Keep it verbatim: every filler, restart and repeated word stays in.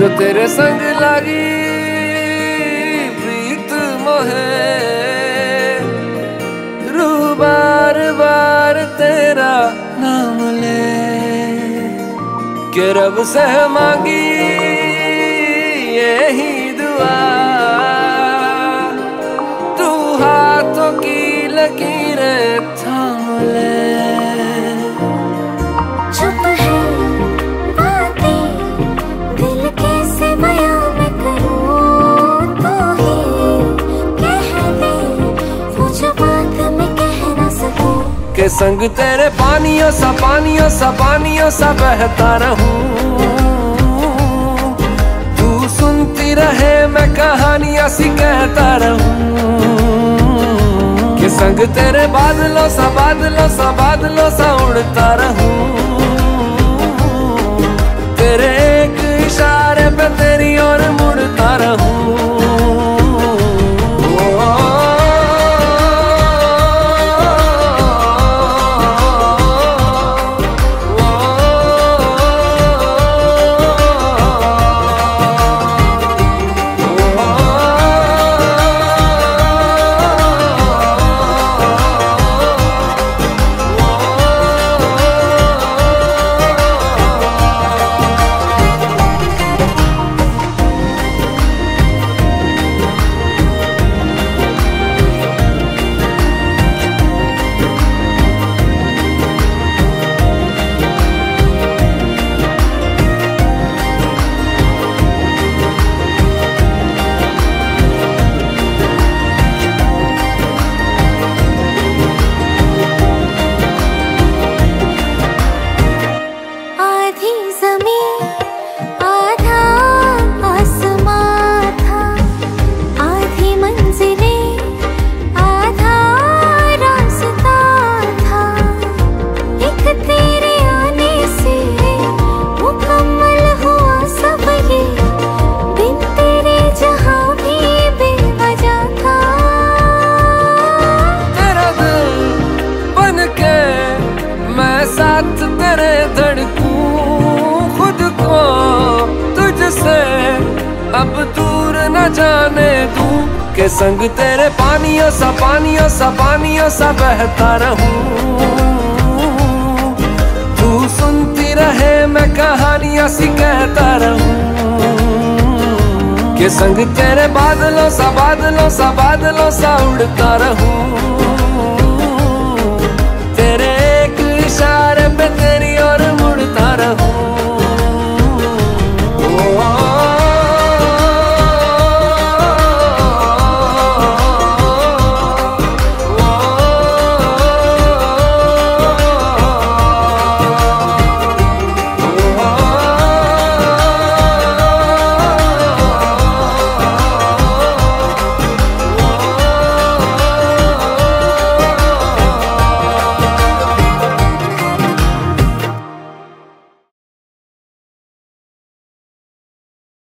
जो तेरे संग लगी प्रीत मोहे, रू बार बार तेरा नाम ले के रब से मांगी यही दुआ, तू हाथों की लकीरें थाम ले। चुप है बातें दिल कैसे बयां मैं करूं, तो ही कह दे वो जो बात मैं कह ना सकूं। के संग तेरे पानियों सा पानियों सा पानियों सा बहता रहूं, तू सुनती रहे मैं कहानियां सी कहता रहूं। के संग तेरे बादलों सा बादलों सा बादलों सा उड़ता रहूं, तेरे एक इशारे पे तेरी ओर मुड़ता रहूं। साथ तेरे धड़कूं खुद को तुझसे अब दूर न जाने दूं, के संग तेरे पानियों सा पानियों सा पानियों सा बहता रहूं, तू सुनती रहे मैं कहानियां सी कहता रहूं। के संग तेरे बादलों सा बादलों सा बादलों सा उड़ता रहूं,